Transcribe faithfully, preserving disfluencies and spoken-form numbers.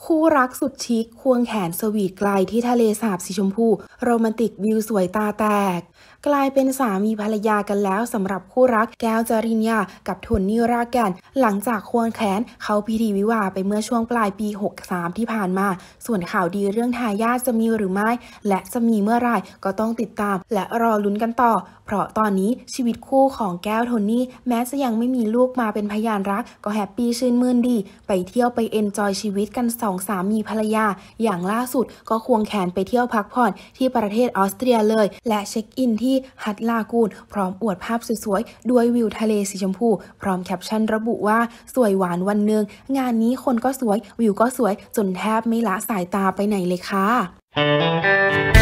คู่รักสุดชิคควงแขนสวีทไกลที่ทะเลสาบสีชมพูโรแมนติกวิวสวยตาแตกกลายเป็นสามีภรรยากันแล้วสำหรับคู่รักแก้วจริญญากับโทนี่รากแก่นหลังจากควงแขนเข้าพิธีวิวาห์ไปเมื่อช่วงปลายปีหกสามที่ผ่านมาส่วนข่าวดีเรื่องทายาทจะมีหรือไม่และจะมีเมื่อไหร่ก็ต้องติดตามและรอลุ้นกันต่อเพราะตอนนี้ชีวิตคู่ของแก้วโทนี่แม้จะยังไม่มีลูกมาเป็นพยานรักก็แฮปปี้ชื่นมื่นดีไปเที่ยวไปเอนจอยชีวิตกันสองสามีภรรยาอย่างล่าสุดก็ควงแขนไปเที่ยวพักผ่อนที่ประเทศออสเตรียเลยและเช็คอินที่ฮัตลากูนพร้อมอวดภาพสวยๆด้วยวิวทะเลสีชมพูพร้อมแคปชั่นระบุว่าสวยหวานวันหนึ่งงานนี้คนก็สวยวิวก็สวยจนแทบไม่ละสายตาไปไหนเลยค่ะ